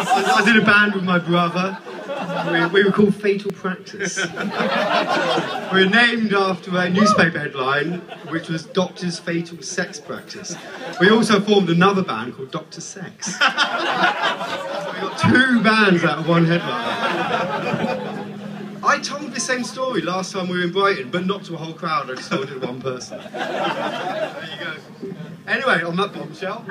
I was in a band with my brother. We were called Fatal Practice. We were named after a newspaper headline, which was Doctor's Fatal Sex Practice. We also formed another band called Dr. Sex. So we got two bands out of one headline. I told the same story last time we were in Brighton, but not to a whole crowd. I just told it to one person. There you go. Anyway, on that bombshell.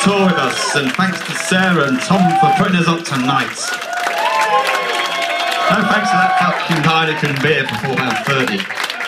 tour with us, and thanks to Sarah and Tom for putting us up tonight. No thanks to that fucking Heineken beer for £4.30.